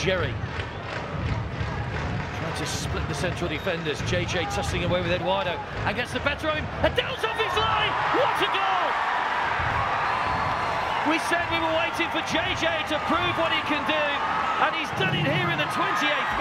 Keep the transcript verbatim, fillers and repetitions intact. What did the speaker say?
Jerry. Trying to split the central defenders. J J tussling away with Eduardo and gets the better of him. And Dell's off his line! What a goal! We said we were waiting for J J to prove what he can do, and he's done it here in the twenty-eighth